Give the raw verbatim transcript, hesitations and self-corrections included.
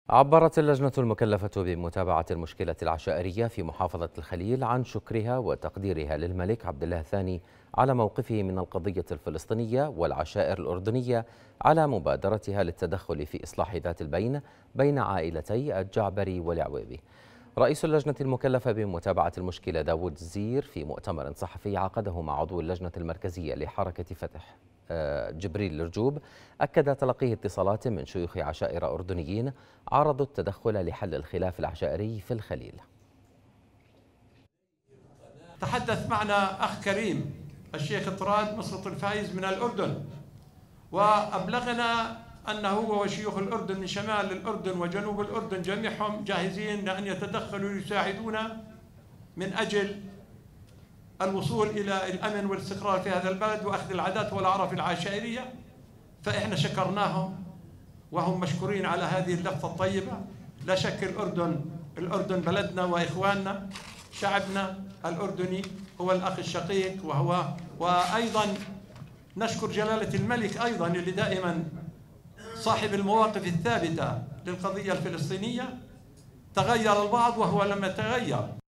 عبرت اللجنة المكلفة بمتابعة المشكلة العشائرية في محافظة الخليل عن شكرها وتقديرها للملك عبد الله الثاني على موقفه من القضية الفلسطينية والعشائر الأردنية على مبادرتها للتدخل في إصلاح ذات البين بين عائلتي الجعبري والعويبي. رئيس اللجنة المكلفة بمتابعة المشكلة داود الزير في مؤتمر صحفي عقده مع عضو اللجنة المركزية لحركة فتح جبريل الرجوب أكد تلقيه اتصالات من شيوخ عشائر أردنيين عرضوا التدخل لحل الخلاف العشائري في الخليل. تحدث معنا أخ كريم الشيخ طراد مسقط الفايز من الأردن، وأبلغنا أنه هو وشيوخ الأردن من شمال الأردن وجنوب الأردن جميعهم جاهزين لأن يتدخلوا ويساعدونا من أجل الوصول إلى الأمن والاستقرار في هذا البلد وأخذ العادات والأعراف العشائرية. فإحنا شكرناهم وهم مشكورين على هذه اللفظة الطيبة. لا شك الأردن الأردن بلدنا وإخواننا، شعبنا الأردني هو الأخ الشقيق، وهو وأيضا نشكر جلالة الملك أيضا اللي دائما صاحب المواقف الثابتة للقضية الفلسطينية. تغير البعض وهو لم يتغير.